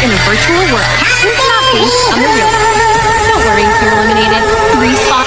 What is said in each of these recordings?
in a virtual world. Not based on the real world. Don't worry, you're eliminated. Respawn.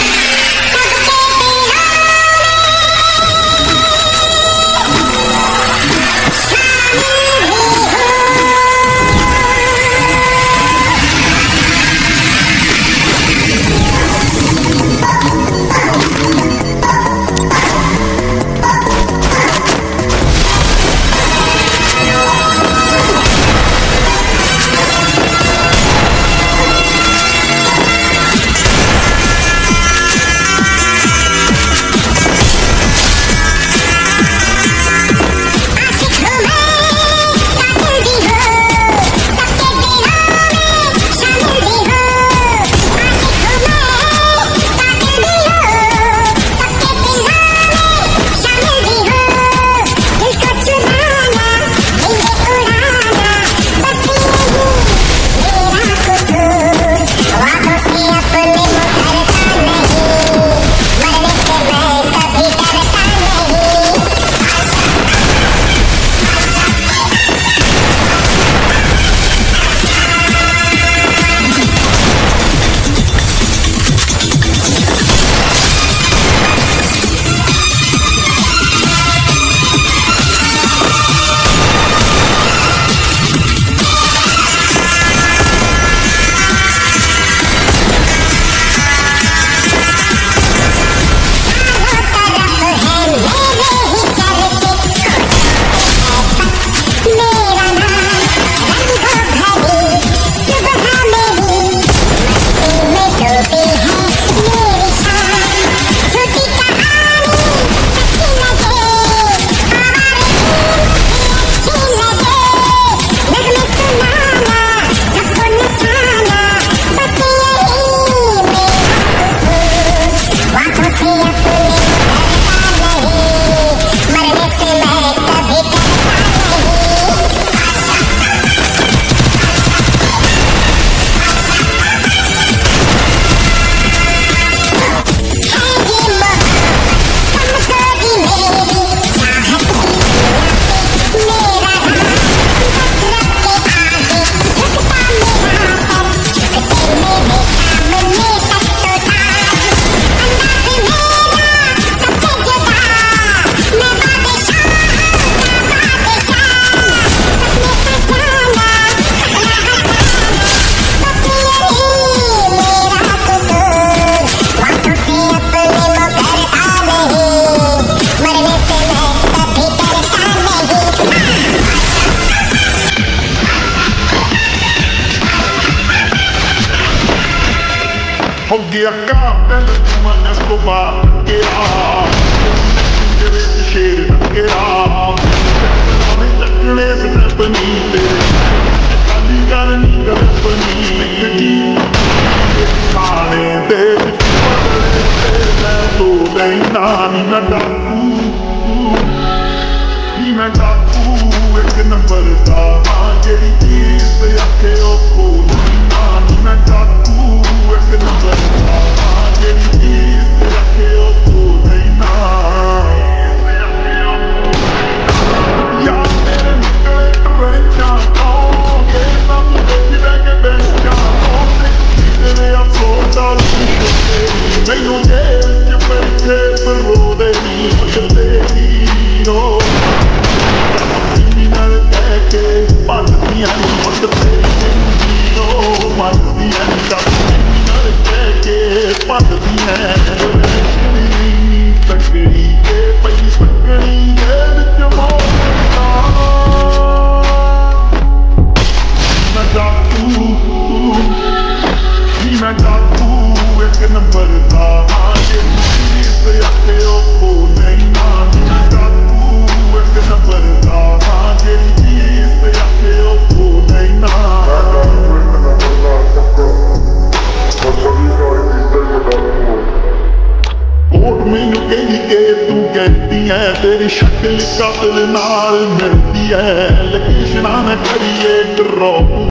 हो गया काम Escobar के आप शेर के आप हमें लगने से अपनी काली करनी अपनी खाने दे मैं तो देना मैं डाकू एक नंबर का जेरी चीज पे आके ओ मैं डाकू एक नंबर का जेरी चीज पे आके ओ यार मेरे निकले ट्रेंचा के नाम देखी देखे बेंचा तेरे अफसोसा नहीं ये बैठे पर रो दे तेरी रो तेरी शक्ल कातिल नाल मिलती है लेकिन ना करिए ड्रॉप